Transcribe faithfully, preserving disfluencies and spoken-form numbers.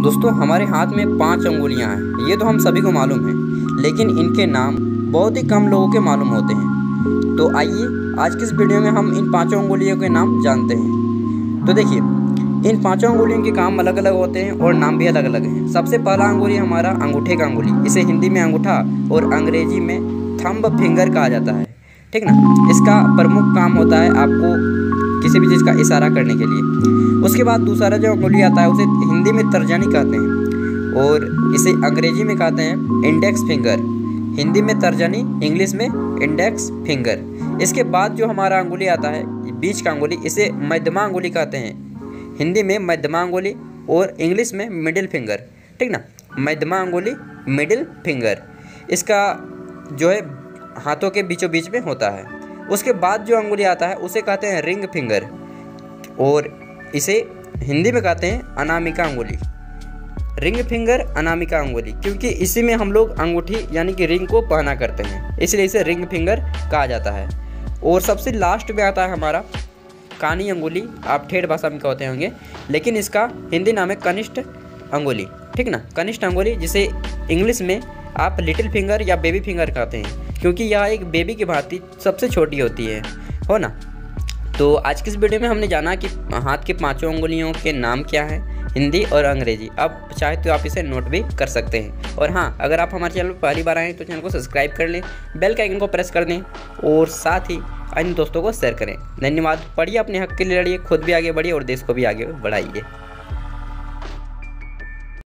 दोस्तों हमारे हाथ में पांच अंगुलियां हैं, ये तो हम सभी को मालूम है, लेकिन इनके नाम बहुत ही कम लोगों के मालूम होते हैं। तो आइए आज की इस वीडियो में हम इन पांचों अंगुलियों के नाम जानते हैं। तो देखिए, इन पांचों अंगुलियों के काम अलग अलग होते हैं और नाम भी अलग अलग हैं। सबसे पहला अंगुली हमारा अंगूठे का अंगुली, इसे हिंदी में अंगूठा और अंग्रेजी में थंब फिंगर कहा जाता है, ठीक ना। इसका प्रमुख काम होता है आपको किसी भी चीज़ का इशारा करने के लिए। उसके बाद दूसरा जो अंगुली आता है उसे हिंदी में तर्जनी कहते हैं और इसे अंग्रेजी में कहते हैं इंडेक्स फिंगर, हिंदी में तर्जनी, इंग्लिश में इंडेक्स फिंगर। इसके बाद जो हमारा अंगुली आता है बीच का अंगुली, इसे मध्यमा अंगुली कहते हैं, हिंदी में मध्यमा अंगुली और इंग्लिश में मिडिल फिंगर, ठीक ना। मध्यमा अंगुली, मिडिल फिंगर, इसका जो है हाथों के बीचों बीच में होता है। उसके बाद जो अंगुली आता है उसे कहते हैं रिंग फिंगर और इसे हिंदी में कहते हैं अनामिका अंगुली। रिंग फिंगर, अनामिका अंगुली, क्योंकि इसी में हम लोग अंगूठी यानी कि रिंग को पहना करते हैं, इसलिए इसे रिंग फिंगर कहा जाता है। और सबसे लास्ट में आता है हमारा कानी अंगुली, आप ठेठ भाषा में कहते होंगे, लेकिन इसका हिंदी नाम है कनिष्ठ अंगुली, ठीक ना। कनिष्ठ अंगुली, जिसे इंग्लिश में आप लिटिल फिंगर या बेबी फिंगर कहते हैं, क्योंकि यह एक बेबी की भांति सबसे छोटी होती है, हो ना। तो आज की इस वीडियो में हमने जाना कि हाथ के पांचों अंगुलियों के नाम क्या हैं, हिंदी और अंग्रेजी। अब चाहे तो आप इसे नोट भी कर सकते हैं। और हाँ, अगर आप हमारे चैनल पर पहली बार आए तो चैनल को सब्सक्राइब कर लें, बेल के आइकन को प्रेस कर दें और साथ ही अन्य दोस्तों को शेयर करें। धन्यवाद। पढ़िए, अपने हक के लिए लड़िए, खुद भी आगे बढ़िए और देश को भी आगे बढ़ाइए।